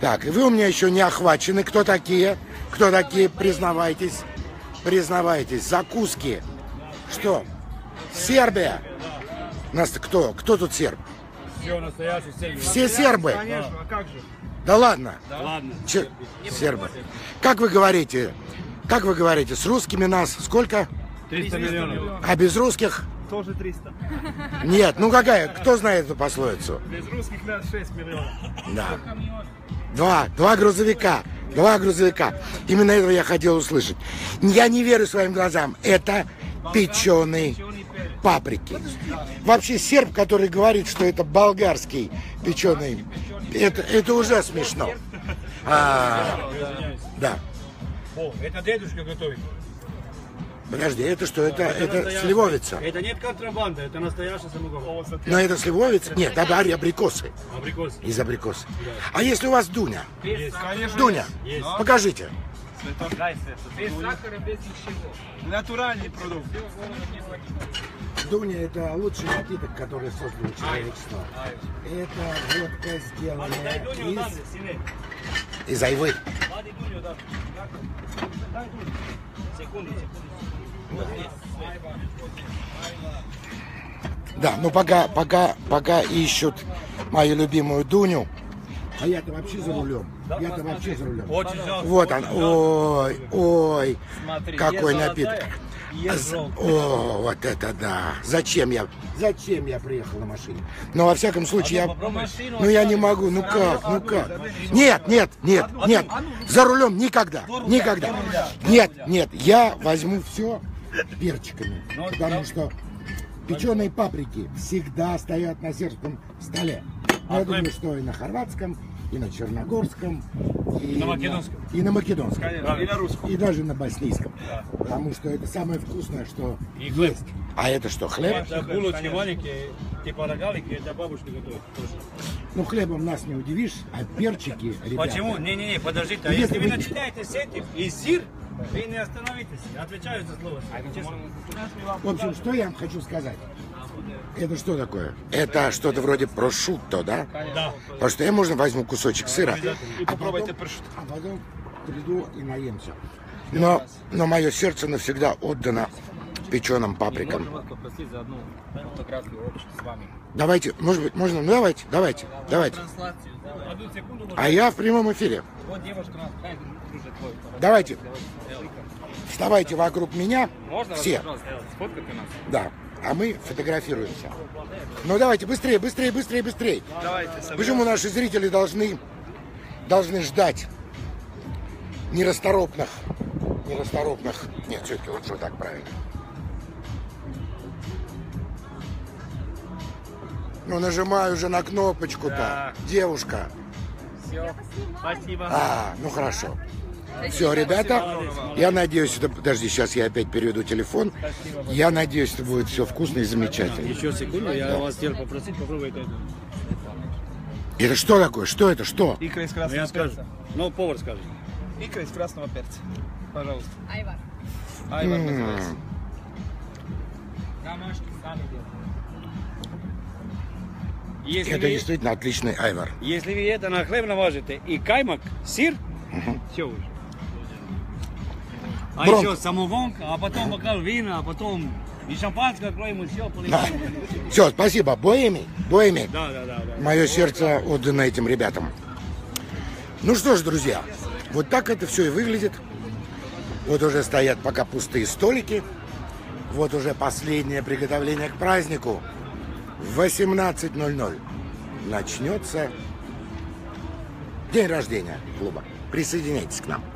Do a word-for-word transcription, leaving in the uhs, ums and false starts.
Так, и вы у меня еще не охвачены. Кто такие? Кто такие? Признавайтесь. Признавайтесь. Закуски. Что? Сербия. Нас кто? Кто тут серб? Все настоящие сербы. Все сербы? Конечно, а как же? Да ладно. Да ладно. Че? Сербы. Как вы говорите? Как вы говорите? С русскими нас сколько? триста миллионов. А без русских? Тоже триста. Нет. Ну какая? Кто знает эту пословицу? Без русских нас шесть миллионов. Да. Два. Два грузовика. Два грузовика. Именно этого я хотел услышать. Я не верю своим глазам. Это печеные паприки. Вообще серб, который говорит, что это болгарский печеный, это, это уже смешно. А, да. О, это дедушка готовит. Подожди, это что? Это, это настоящий. сливовица. Это нет контрабанда, это настоящий самогон. Но это сливовица? Нет, это абрикосы. Абрикос. Из абрикоса. А если у вас Дуня? Есть, конечно. Дуня, Есть. покажите. Дай свет. Без сахара, без ничего. Натуральный продукт. Дуня – это лучший напиток, который создал человечество. Это водка, сделанная из, из айвы. Да, ну пока, пока, пока ищут мою любимую Дуню. А я-то вообще за рулем. Я-то вообще за рулем. Очень жалко. Вот он. Ой, ой, Смотри, какой есть напиток. золотая, есть желтая. О, вот это да. Зачем я, зачем я приехал на машине? Но во всяком случае я, ну я не могу, ну как, ну как. Нет, нет, нет, нет. За рулем никогда, никогда. Нет, нет, я возьму все перчиками, потому что печеные паприки всегда стоят на сербском столе. Я думаю, что и на хорватском, и на черногорском, и на македонском. И на македонском. Да, и на русском. И даже на боснийском. Да. Потому что это самое вкусное, что И хлеб. есть. А это что, хлеб? Это булочки маленькие, типа рогалики, это бабушка готовит. Ну, хлебом нас не удивишь, а перчики, ребята. Почему? Не-не-не, подождите. А Если если вы вы- начинаете с этих и сыр, вы не остановитесь. Отвечаю за слово. Честно. В общем, что я вам хочу сказать? Это что такое? Это что-то вроде прошутто, да? Да. Потому что я, можно, возьму кусочек сыра, И а попробуйте потом, прошутто. а потом приду и наемся. Но, но мое сердце навсегда отдано печеным паприкам. Можно вас попросить за одну фотографию общую с вами? Давайте, может быть, можно? Ну давайте, давайте, давайте. Трансляцию сделаем. Одну секунду. А я в прямом эфире. Вот девушка у нас, дай, дружит твой. Давайте. Вставайте вокруг меня, Можно все, вас, пожалуйста, сфоткать у нас? да, а мы фотографируемся. Ну давайте, быстрее, быстрее, быстрее, быстрее. Давайте. Почему наши зрители должны, должны ждать нерасторопных, нерасторопных, нет, все-таки лучше вот так правильно. Ну нажимаю уже на кнопочку-то, Да. девушка. Все. Спасибо. А, ну хорошо. Все, ребята, я надеюсь, это, подожди, сейчас я опять переведу телефон. Я надеюсь, это будет все вкусно и замечательно. Еще секунду, я вас хотел попросить, попробуйте это. Это что такое? Что это? Что? Икра из Ну, красного я скажу. перца. Ну, повар скажет. Икра из красного перца. Пожалуйста. Айвар. Айвар М. называется. Домашний сами делаем. Если Это вы, действительно отличный айвар. если вы это на хлеб наважите и каймак, сыр, все уже. А Бронко. еще самовонка, а потом бокал вина, а потом и шампанское откроем, и все, Да. Все, спасибо. Боеми, боеми. Да, да, да, да. Мое сердце отдано этим ребятам. Ну что ж, друзья, вот так это все и выглядит. Вот уже стоят пока пустые столики. Вот уже последнее приготовление к празднику. В восемнадцать ноль ноль начнется день рождения клуба. Присоединяйтесь к нам.